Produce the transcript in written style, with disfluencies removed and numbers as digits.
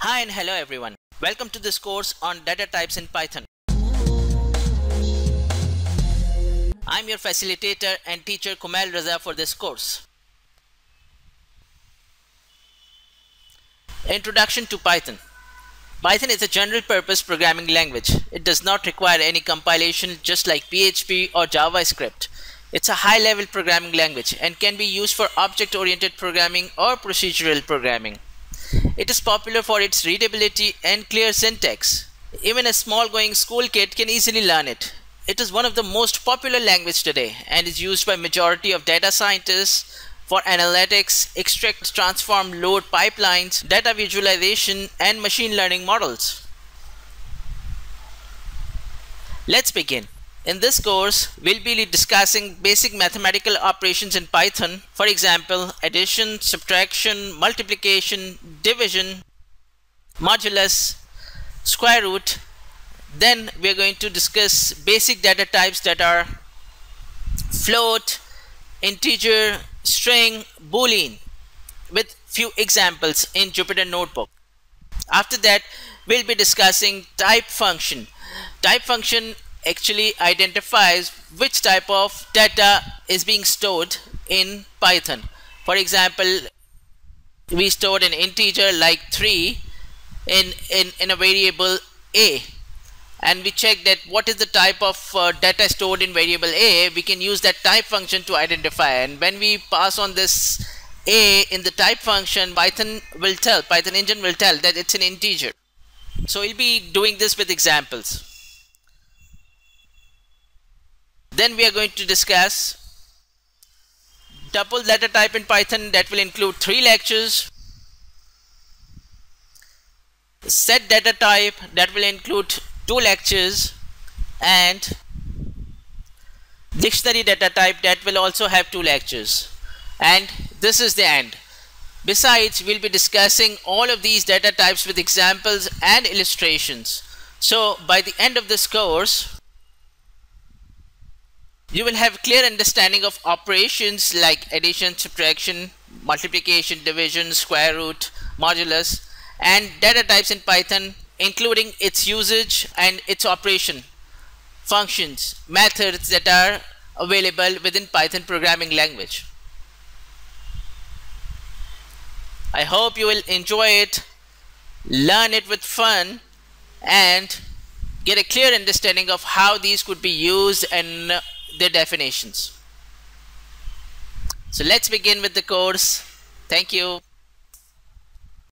Hi and hello everyone. Welcome to this course on data types in Python. I'm your facilitator and teacher Kumail Raza for this course. Introduction to Python. Python is a general purpose programming language. It does not require any compilation just like PHP or JavaScript. It's a high level programming language and can be used for object oriented programming or procedural programming. It is popular for its readability and clear syntax. Even a small going school kid can easily learn it. It is one of the most popular languages today and is used by majority of data scientists for analytics, extract, transform, load pipelines, data visualization and machine learning models. Let's begin. In this course, we'll be discussing basic mathematical operations in Python. For example, addition, subtraction, multiplication, division, modulus, square root. Then we're going to discuss basic data types that are float, integer, string, boolean with few examples in Jupyter Notebook. After that, we'll be discussing type function. Type function actually identifies which type of data is being stored in Python. For example, we stored an integer like 3 in a variable a, and we check that what is the type of data stored in variable a. We can use that type function to identify, and when we pass on this a in the type function, Python engine will tell that it's an integer. So we'll be doing this with examples. Then we are going to discuss tuple data type in Python. That will include 3 lectures. Set data type, that will include 2 lectures, and dictionary data type, that will also have 2 lectures. And this is the end. Besides, we'll be discussing all of these data types with examples and illustrations. So by the end of this course, you will have a clear understanding of operations like addition, subtraction, multiplication, division, square root, modulus, and data types in Python, including its usage and its operation, functions, methods that are available within Python programming language. I hope you will enjoy it, learn it with fun, and get a clear understanding of how these could be used and their definitions. So let's begin with the course. Thank you.